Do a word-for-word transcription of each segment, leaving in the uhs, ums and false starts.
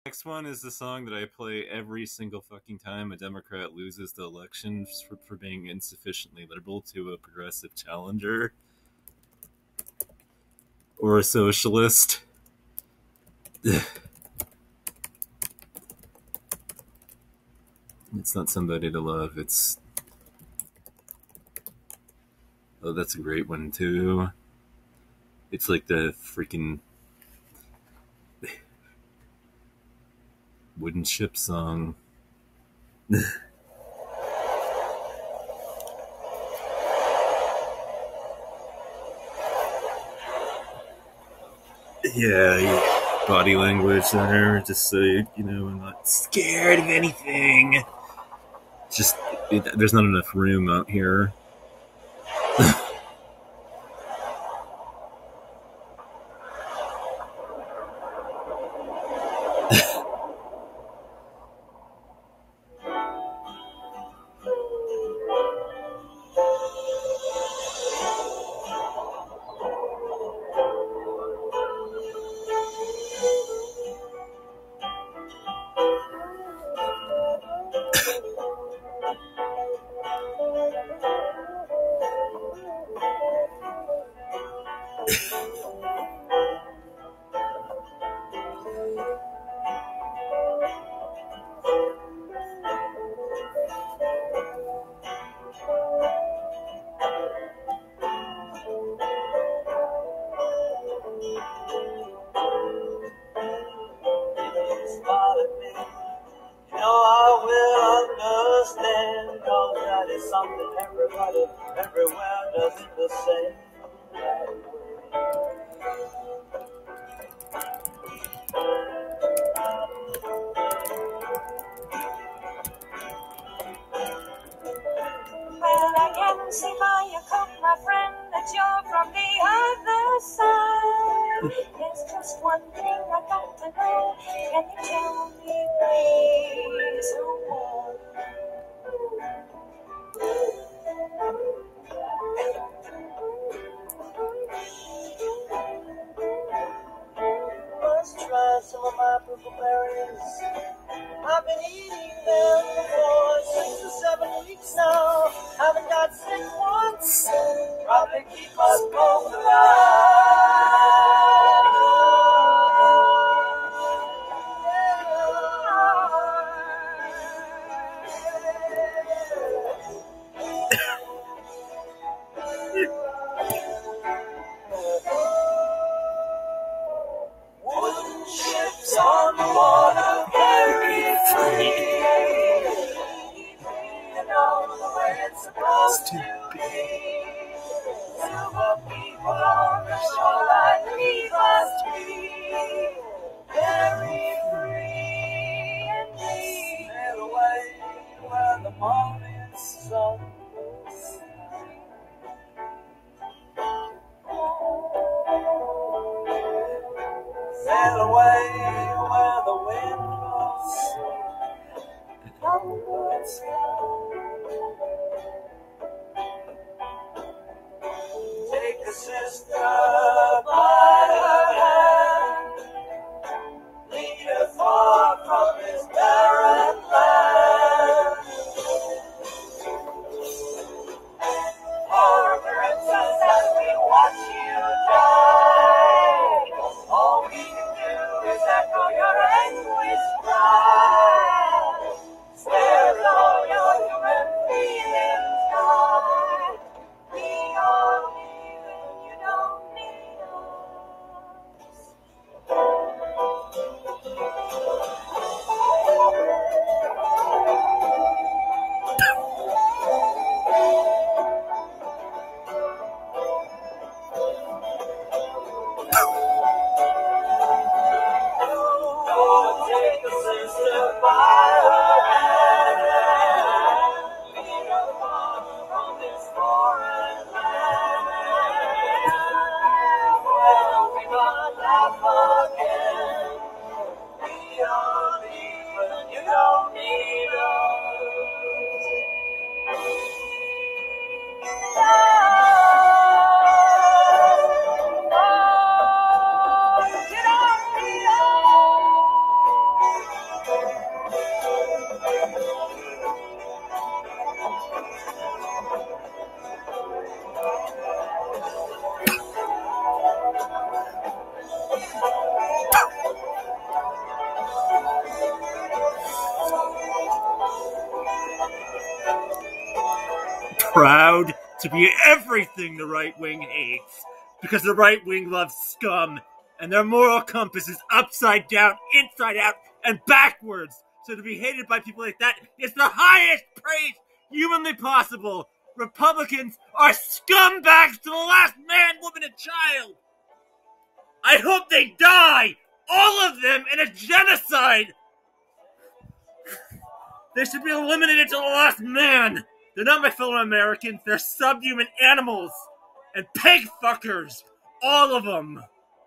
Next one is the song that I play every single fucking time a Democrat loses the election for, for being insufficiently liberal to a progressive challenger or a socialist. It's not somebody to love. It's oh, that's a great one too. It's like the freaking wooden ship song. Yeah, body language there, just so you know, I'm not scared of anything. Just it, there's not enough room out here. proud to be everything the right wing hates, because the right wing loves scum, and their moral compass is upside down, inside out, and backwards. So to be hated by people like that is the highest praise humanly possible. Republicans are scumbags to the last man, woman, and child. I hope they die, all of them, in a genocide. They should be eliminated to the last man. They're not my fellow Americans. They're subhuman animals and pig fuckers. All of them.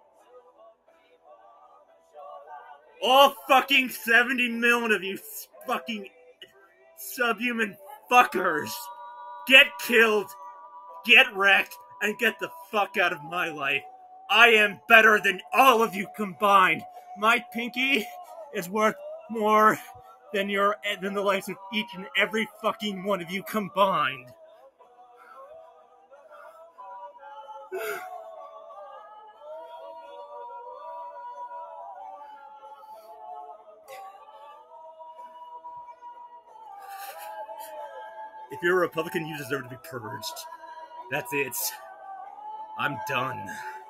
All fucking seventy million of you fucking subhuman fuckers. Get killed, get wrecked, and get the fuck out of my life. I am better than all of you combined. My pinky is worth more than your than the lives of each and every fucking one of you combined. If you're a Republican, you deserve to be purged. That's it. I'm done.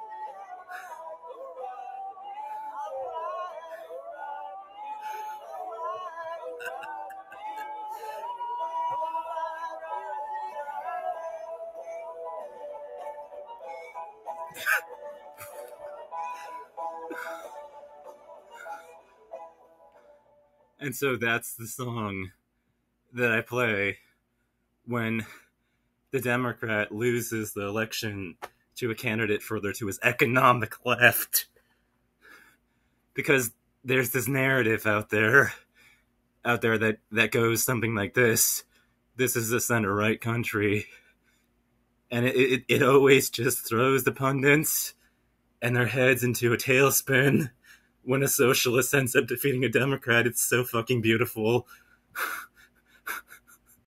And so that's the song that I play when the Democrat loses the election to a candidate further to his economic left. Because there's this narrative out there, out there that, that goes something like this. This is a center-right country. And it, it, it always just throws the pundits and their heads into a tailspin when a socialist ends up defeating a Democrat. It's so fucking beautiful.